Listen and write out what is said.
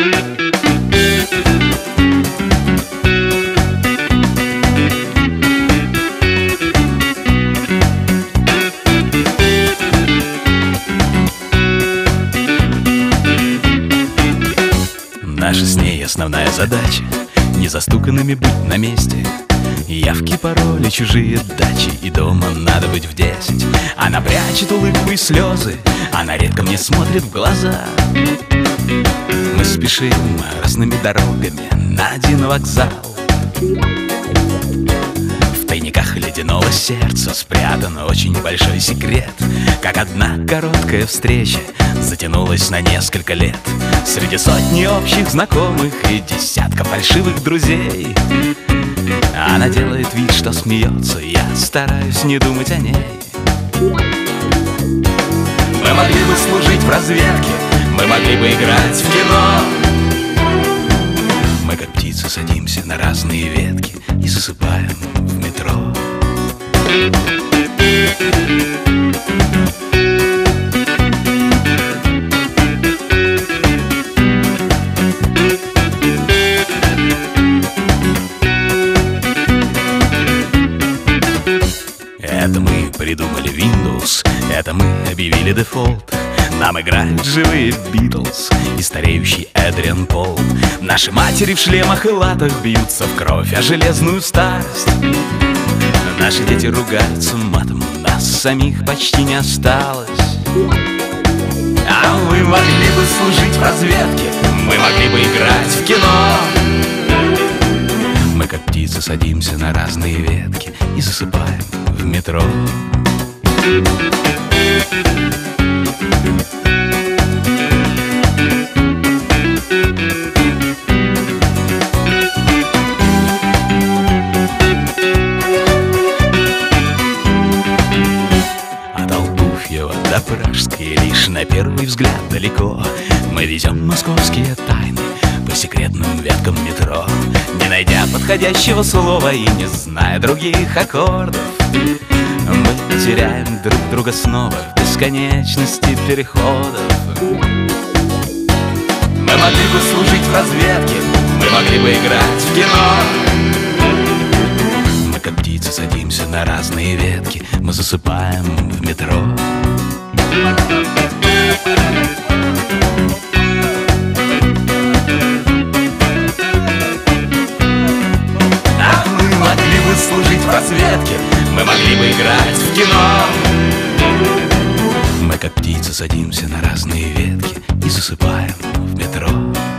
Наша с ней основная задача — не застуканными быть на месте. Явки, пароли, чужие дачи, и дома надо быть в 10. Она прячет улыбку и слезы, она редко мне смотрит в глаза. Мы спешим разными дорогами на один вокзал. В тайниках ледяного сердца спрятан очень большой секрет. Как одна короткая встреча затянулась на несколько лет. Среди сотни общих знакомых и десятка фальшивых друзей она делает вид, что смеется, я стараюсь не думать о ней. Мы могли бы служить в разведке, мы могли бы играть в кино. Мы как птицы садимся на разные ветки и засыпаем в метро. Это мы придумали Windows, это мы объявили дефолт. Нам играют живые Битлз и стареющий Эдриан Пол. Наши матери в шлемах и латах бьются в кровь о железную старость. Наши дети ругаются матом, нас самих почти не осталось. А мы могли бы служить в разведке, мы могли бы играть в кино. Мы как птицы садимся на разные ветки и засыпаем в метро. От Алтуфьева до Пражской лишь на первый взгляд далеко. Мы везем московские тайны по секретным веткам метро, не найдя подходящего слова и не зная других аккордов. Мы теряем друг друга снова в бесконечности переходов. Мы могли бы служить в разведке, мы могли бы играть в кино. Мы как птицы садимся на разные ветки, мы засыпаем в метро. Служить в разведке, мы могли бы играть в кино. Мы как птицы садимся на разные ветки и засыпаем в метро.